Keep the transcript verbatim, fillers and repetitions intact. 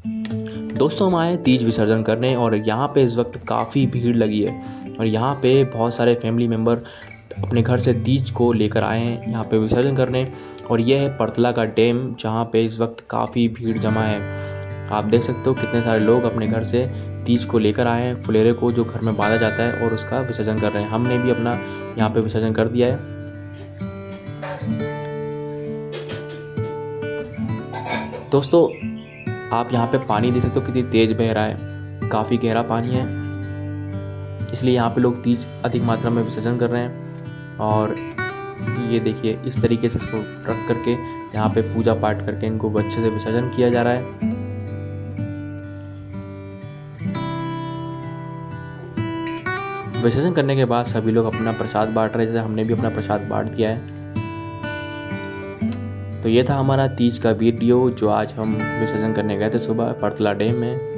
दोस्तों हम आए तीज विसर्जन करने और यहाँ पे इस वक्त काफ़ी भीड़ लगी है और यहाँ पे बहुत सारे फैमिली मेम्बर अपने घर से तीज को लेकर आए हैं यहाँ पे विसर्जन करने। और यह है परतला का डैम जहाँ पे इस वक्त काफ़ी भीड़ जमा है। आप देख सकते हो कितने सारे लोग अपने घर से तीज को लेकर आए हैं, फुलेरे को जो घर में बांधा जाता है, और उसका विसर्जन कर रहे हैं। हमने भी अपना यहाँ पे विसर्जन कर दिया है। दोस्तों आप यहाँ पे पानी देख सकते हो कितनी तेज बह रहा है, काफ़ी गहरा पानी है, इसलिए यहाँ पे लोग तीज अधिक मात्रा में विसर्जन कर रहे हैं। और ये देखिए इस तरीके से इसको रख करके यहाँ पे पूजा पाठ करके इनको अच्छे से विसर्जन किया जा रहा है। विसर्जन करने के बाद सभी लोग अपना प्रसाद बांट रहे हैं, जैसे हमने भी अपना प्रसाद बांट दिया है। तो ये था हमारा तीज का वीडियो जो आज हम विसर्जन करने गए थे सुबह परतला डैम में।